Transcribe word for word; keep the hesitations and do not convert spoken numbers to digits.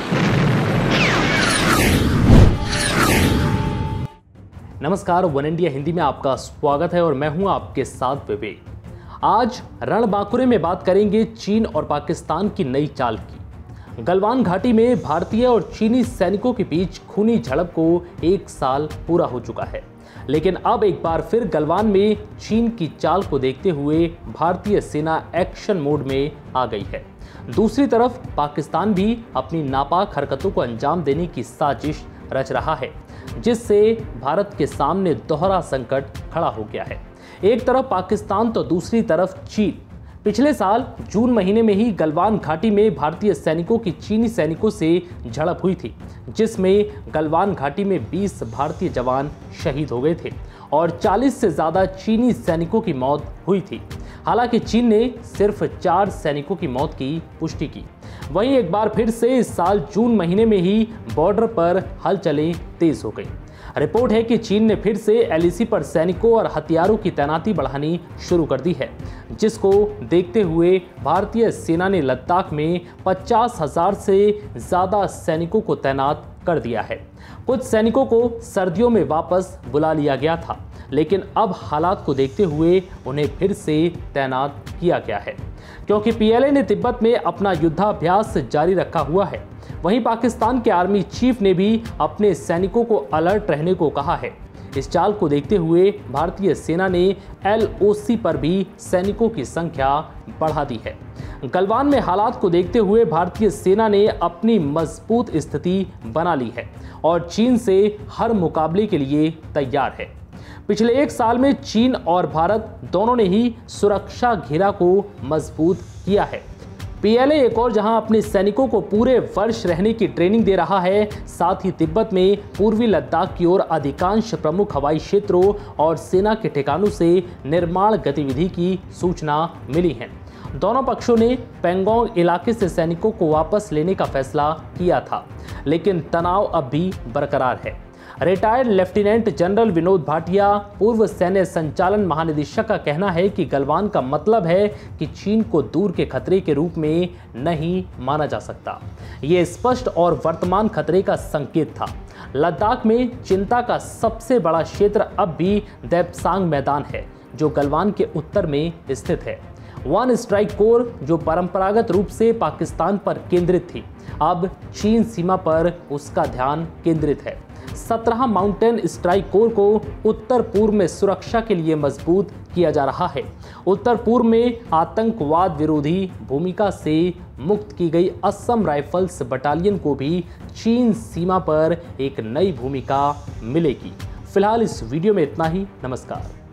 नमस्कार, one India Hindi में आपका स्वागत है और मैं हूं आपके साथ विवेक। आज रणबांकुरे में बात करेंगे चीन और पाकिस्तान की नई चाल की। गलवान घाटी में भारतीय और चीनी सैनिकों के बीच खूनी झड़प को एक साल पूरा हो चुका है, लेकिन अब एक बार फिर गलवान में चीन की चाल को देखते हुए भारतीय सेना एक्शन मोड में आ गई है। दूसरी तरफ पाकिस्तान भी अपनी नापाक हरकतों को अंजाम देने की साजिश रच रहा है, जिससे भारत के सामने दोहरा संकट खड़ा हो गया है। एक तरफ पाकिस्तान तो दूसरी तरफ चीन। पिछले साल जून महीने में ही गलवान घाटी में भारतीय सैनिकों की चीनी सैनिकों से झड़प हुई थी, जिसमें गलवान घाटी में बीस भारतीय जवान शहीद हो गए थे और चालीस से ज्यादा चीनी सैनिकों की मौत हुई थी। हालांकि चीन ने सिर्फ चार सैनिकों की मौत की पुष्टि की। वहीं एक बार फिर से इस साल जून महीने में ही बॉर्डर पर हलचलें तेज हो गई। रिपोर्ट है कि चीन ने फिर से एलएसी पर सैनिकों और हथियारों की तैनाती बढ़ानी शुरू कर दी है, जिसको देखते हुए भारतीय सेना ने लद्दाख में पचास हजार से ज्यादा सैनिकों को तैनात कर दिया है। कुछ सैनिकों को सर्दियों में वापस बुला लिया गया था, लेकिन अब हालात को देखते हुए उन्हें फिर से तैनात किया गया है, क्योंकि पीएलए ने तिब्बत में अपना युद्धाभ्यास जारी रखा हुआ है। वहीं पाकिस्तान के आर्मी चीफ ने भी अपने सैनिकों को अलर्ट रहने को कहा है। इस चाल को देखते हुए भारतीय सेना ने एलओसी पर भी सैनिकों की संख्या बढ़ा दी है। गलवान में हालात को देखते हुए भारतीय सेना ने अपनी मजबूत स्थिति बना ली है और चीन से हर मुकाबले के लिए तैयार है। पिछले एक साल में चीन और भारत दोनों ने ही सुरक्षा घेरा को मजबूत किया है। पीएलए एक और जहां अपने सैनिकों को पूरे वर्ष रहने की ट्रेनिंग दे रहा है, साथ ही तिब्बत में पूर्वी लद्दाख की ओर अधिकांश प्रमुख हवाई क्षेत्रों और सेना के ठिकानों से निर्माण गतिविधि की सूचना मिली है। दोनों पक्षों ने पेंगोंग इलाके से सैनिकों को वापस लेने का फैसला किया था, लेकिन तनाव अब भी बरकरार है। Retired lieutenant general Vinod Bhatia, पूर्व सैन्य संचालन महानिदेशक, का कहना है कि गलवान का मतलब है कि चीन को दूर के खतरे के रूप में नहीं माना जा सकता। ये स्पष्ट और वर्तमान खतरे का संकेत था। लद्दाख में चिंता का सबसे बड़ा क्षेत्र अब भी देप्सांग मैदान है, जो गलवान के उत्तर में स्थित है। वन स्ट्राइक कोर, जो परंपरागत रूप से पाकिस्तान पर केंद्रित थी, अब चीन सीमा पर उसका ध्यान केंद्रित है। सत्रह माउंटेन स्ट्राइक कोर को उत्तर पूर्व में सुरक्षा के लिए मजबूत किया जा रहा है। उत्तर पूर्व में आतंकवाद विरोधी भूमिका से मुक्त की गई असम राइफल्स बटालियन को भी चीन सीमा पर एक नई भूमिका मिलेगी। फिलहाल इस वीडियो में इतना ही। नमस्कार।